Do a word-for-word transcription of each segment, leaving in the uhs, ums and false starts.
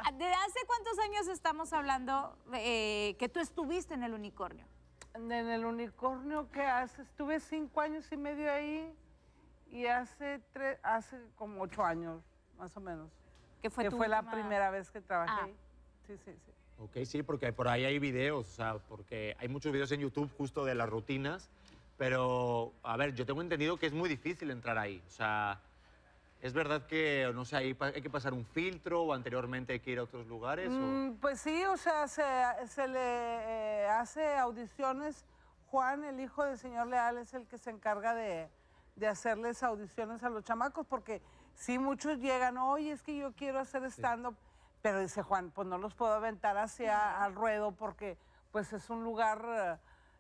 ¿De hace cuántos años estamos hablando eh, que tú estuviste en el Unicornio? En el Unicornio, ¿qué hace? Estuve cinco años y medio ahí y hace, tres, hace como ocho años, más o menos. ¿Que fue, que tu fue la última... primera vez que trabajé Ah. ahí. Sí, sí, sí. Ok, sí, porque por ahí hay videos, o sea, porque hay muchos videos en YouTube justo de las rutinas, pero, a ver, yo tengo entendido que es muy difícil entrar ahí, o sea, ¿es verdad que, no sé, hay, hay que pasar un filtro o anteriormente hay que ir a otros lugares? Mm, o... Pues sí, o sea, se, se le eh, hace audiciones. Juan, el hijo del señor Leal, es el que se encarga de, de hacerles audiciones a los chamacos, porque sí, muchos llegan, oye, es que yo quiero hacer stand-up, sí. Pero dice Juan, pues no los puedo aventar hacia al ruedo porque pues es un lugar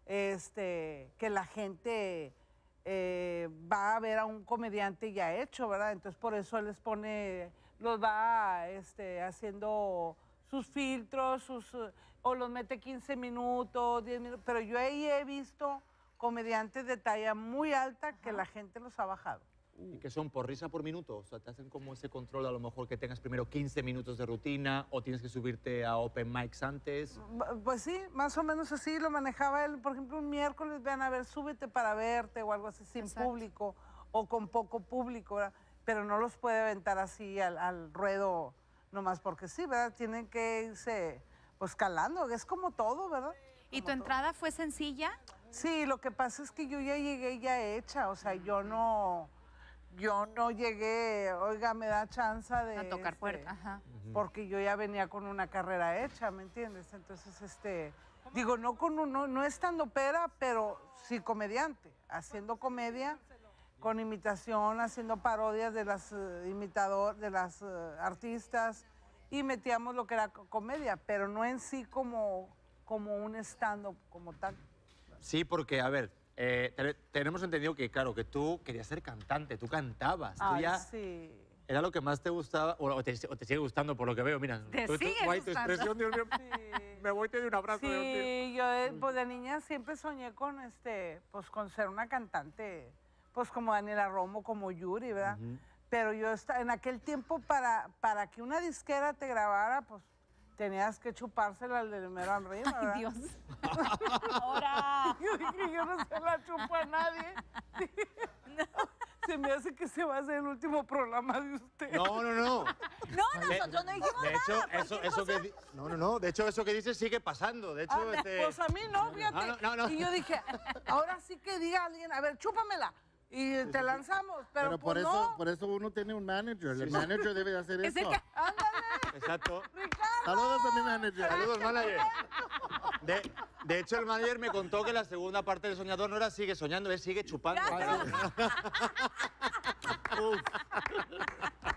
este, que la gente eh, va a ver a un comediante ya hecho, ¿verdad? Entonces por eso él les pone, los va este, haciendo sus filtros, sus, o los mete quince minutos, diez minutos, pero yo ahí he visto comediantes de talla muy alta que la gente los ha bajado. ¿Y qué son? ¿Por risa por minuto? O sea, ¿te hacen como ese control a lo mejor que tengas primero quince minutos de rutina o tienes que subirte a open mics antes? Pues sí, más o menos así lo manejaba él. Por ejemplo, un miércoles, vean, a ver, súbete para verte o algo así, sin Exacto. público o con poco público, ¿verdad? Pero no los puede aventar así al, al ruedo nomás porque sí, ¿verdad? Tienen que irse pues calando, es como todo, ¿verdad? ¿Y como tu entrada todo. fue sencilla? Sí, lo que pasa es que yo ya llegué ya hecha, o sea, yo no... Yo no llegué, oiga, me da chance de... A tocar este, puerta, ajá. Porque yo ya venía con una carrera hecha, ¿me entiendes? Entonces, este, digo, no con un, no, no estando pera, pero sí comediante, haciendo comedia, con imitación, haciendo parodias de las uh, imitador, de las uh, artistas, y metíamos lo que era comedia, pero no en sí como, como un stand-up como tal. Sí, porque, a ver, Eh, te, tenemos entendido que, claro, que tú querías ser cantante, tú cantabas. Ay, tú ya sí. Era lo que más te gustaba, o te, o te sigue gustando por lo que veo, mira. Te tú, sigue tú, guay, tu gustando. expresión, Dios mío, Sí. me voy, te doy un abrazo. Sí, Dios mío. yo de, pues de niña siempre soñé con, este, pues con ser una cantante, pues como Daniela Romo, como Yuri, ¿verdad? Uh-huh. Pero yo está, en aquel tiempo para, para que una disquera te grabara, pues tenías que chupársela al del mero arriba, ¿verdad? Ay, Dios. Ahora. Yo dije, yo no se la chupo a nadie. No. Se me hace que se va a hacer el último programa de usted. No, no, no. No, nosotros no dijimos de hecho, nada. Eso, eso que, no, no, no. De hecho, eso que dices sigue pasando. De hecho, ah, este... Pues a mí no, fíjate. No, no, no. Y yo dije, ahora sí que diga alguien, a ver, chúpamela. Y te lanzamos, pero, pero por pues eso, no. por eso uno tiene un manager. El sí, manager debe de hacer es eso. Que... ¡Ándale! Exacto. ¡Ricardo! Saludos a mi manager. Saludos, manager. De, de hecho, el manager me contó que la segunda parte del soñador no era sigue soñando, es sigue chupando. Claro.